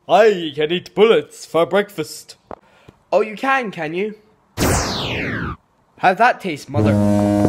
I can eat bullets for breakfast. Oh, you can you? How'd that taste, Mother?